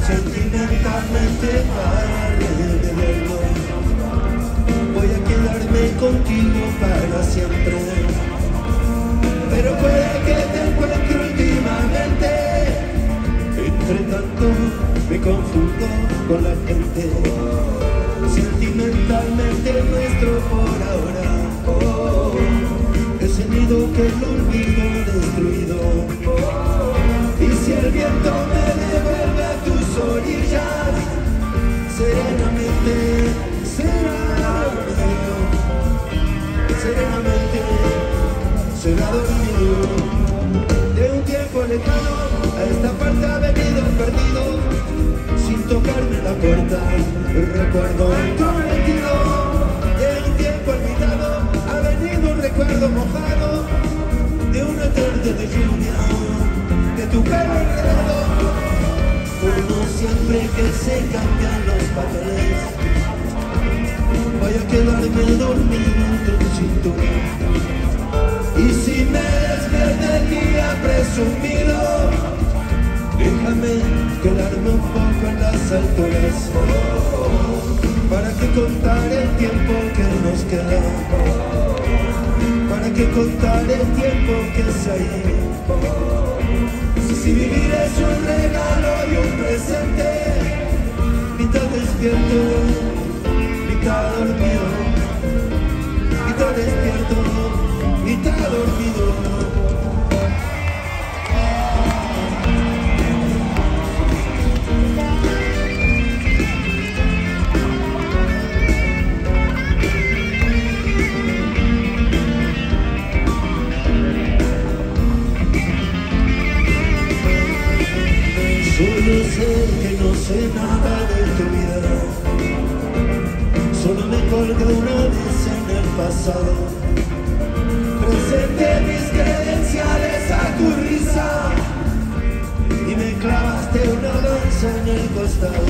Sentimentalmente para beberlo, voy a quedarme contigo para siempre. Pero puede que te encuentre últimamente. Entre tanto me confundo con la gente. Sentimentalmente nuestro por ahora. Ese nido que el olvido destruido. Y si el viento me devuelve a tus orillas, serenamente será dormido. Serenamente será dormido. De un tiempo lejano a esta parte ha venido perdido, sin tocarme la puerta, recuerdo entrometido. De un tiempo olvidado ha venido un recuerdo mojado, de una tarde de lluvia, de tu pelo enredado. Como siempre que se cambian los papeles, voy a quedarme dormido en tu cintura. Y si me despierta el día presumido, déjame quedarme un poco en las alturas. ¿Para qué contar el tiempo que nos queda? ¿Para qué contar el tiempo que se ha ido? Si vivir es un regalo y un presente, mitad despierto, mitad dormido, mitad despierto, mitad dormido. Solo sé que no sé nada de tu vida, solo me colgué una vez en el pasado. Presenté mis credenciales a tu risa y me clavaste una lanza en el costado.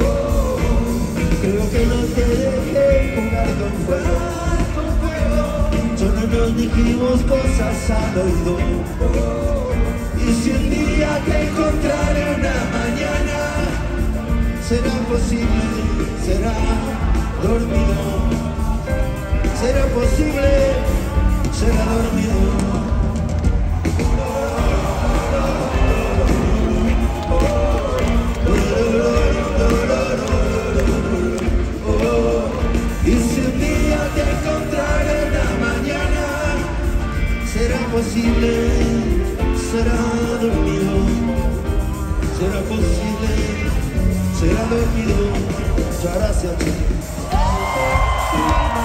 Creo que no te dejé jugar con fuego, solo nos dijimos cosas al oído. Y si un día te encontraré una mañana, será posible, será dormido. Será posible, será dormido. Y si un día te encontraré una mañana, será posible, será dormido. Será posible, será dormido. Muchas gracias.